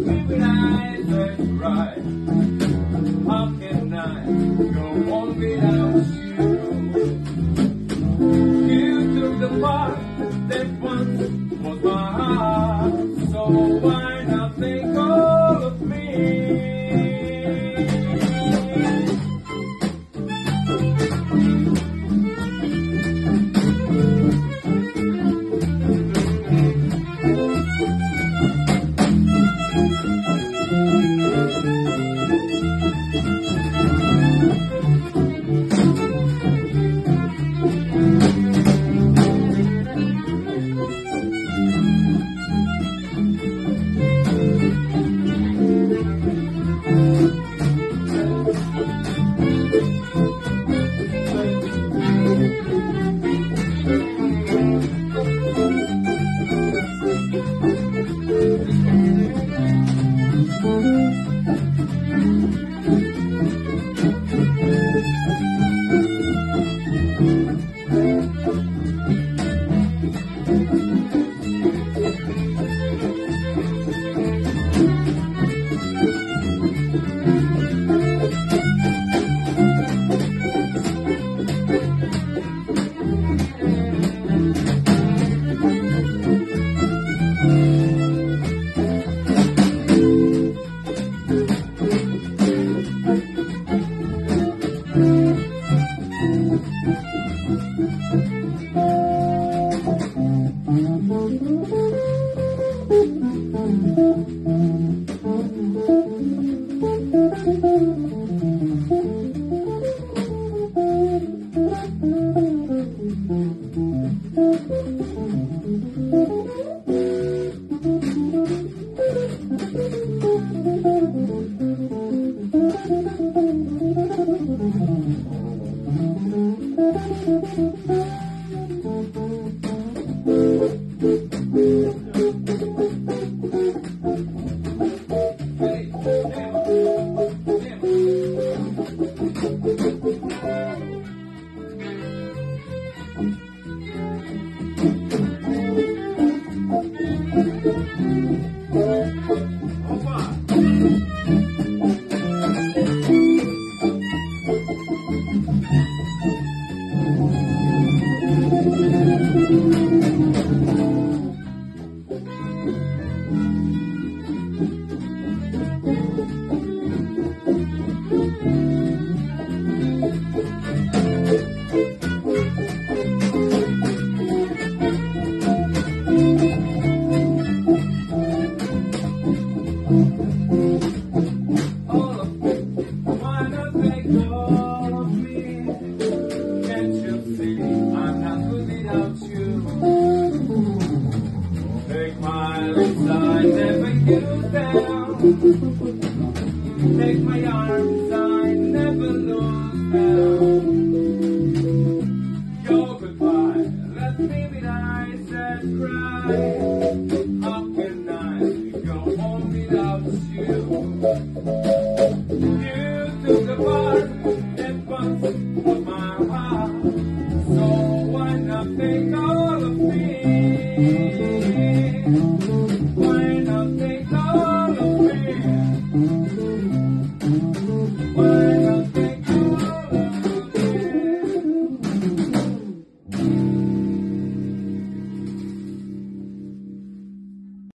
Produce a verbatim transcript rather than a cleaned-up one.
me when I said right. How can I go on without you? You took the part that once was my heart, so why not take all of me? Take my arms, I never lose them. Your goodbye left me with eyes that cry. How can I go on without you? You took the part that once was my heart, so why not take all of me? Why not take all of me? Why